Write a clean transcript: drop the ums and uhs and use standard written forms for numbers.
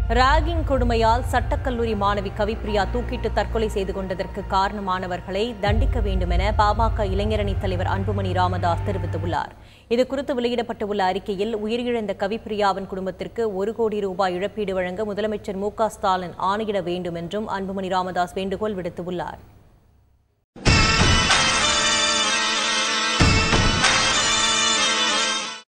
Ragging கொடுமையால் சட்டக்கல்லூரி மாணவி கவிப்பிரியா தூக்கிட்டு தற்கொலை செய்து கொண்டதற்கு காரணமானவர்களை தண்டிக்க வேண்டும் என பாமக இளைஞரணி தலைவர் அன்புமணி ராமதாஸ் தெரிவித்துள்ளார். இதுகுறித்து வெளியிடப்பட்டுள்ள அறிக்கையில், உயிரிழந்த கவிப்பிரியாவின் குடும்பத்திற்கு 1 கோடி ரூபாய் இழப்பீடு வழங்க முதலமைச்சர் மு.க. ஸ்டாலின் ஆணையிட வேண்டும் என்றும் அன்புமணி ராமதாஸ் வேண்டுகோள் விடுத்துள்ளார்.